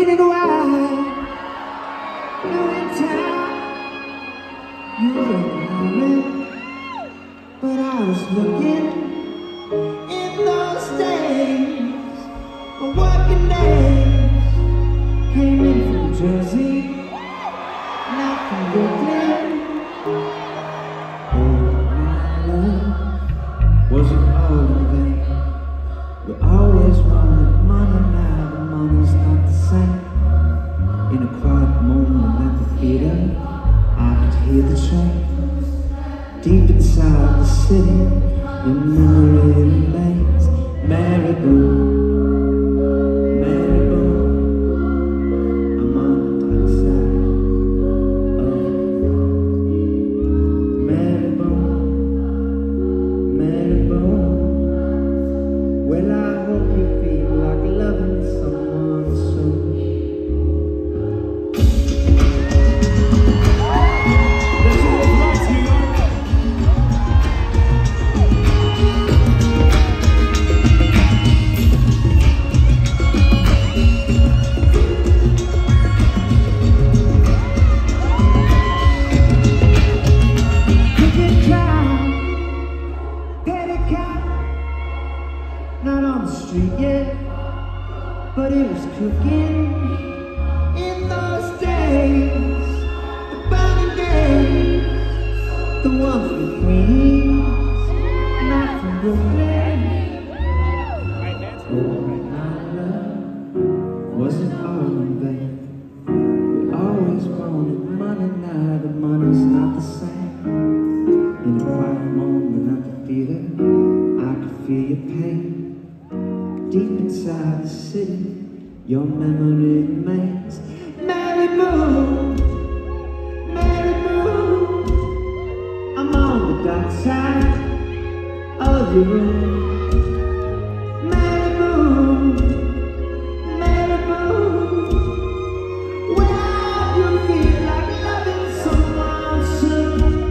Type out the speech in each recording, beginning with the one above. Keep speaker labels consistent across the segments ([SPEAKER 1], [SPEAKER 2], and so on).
[SPEAKER 1] raining wide, blue in town. You were hurrying, but I was looking in those days, my working days. Came in from Jersey, not from Brooklyn. Wasn't all in vain. We always wanted money, now the money's not the same. In a quiet moment at the theater, I could hear the train. Deep inside the city, your memory remains. Maribou, Maribou, I'm on the dark side of Maribou. Well, I hope you feel like loving someone soon. Not on the street yet, but it was cooking in those days, the burning days, the ones with Queens, not from Brooklyn. Our love wasn't all in vain. We always wanted money, now the money's not the same. In a quiet moment at the theater, I could feel your pain. Deep inside the city, your memory remains. Maribou, Maribou, I'm on the dark side of your room. Maribou, Maribou, well, you feel like loving someone soon.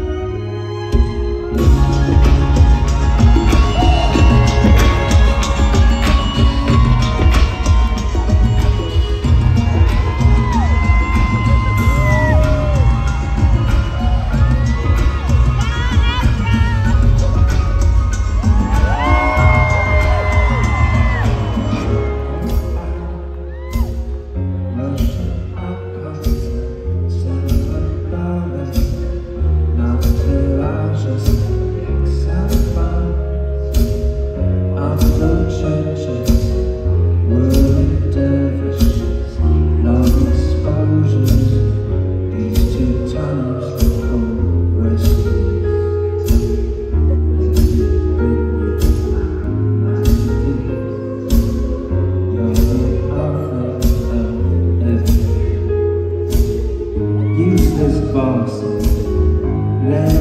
[SPEAKER 1] Useless boss,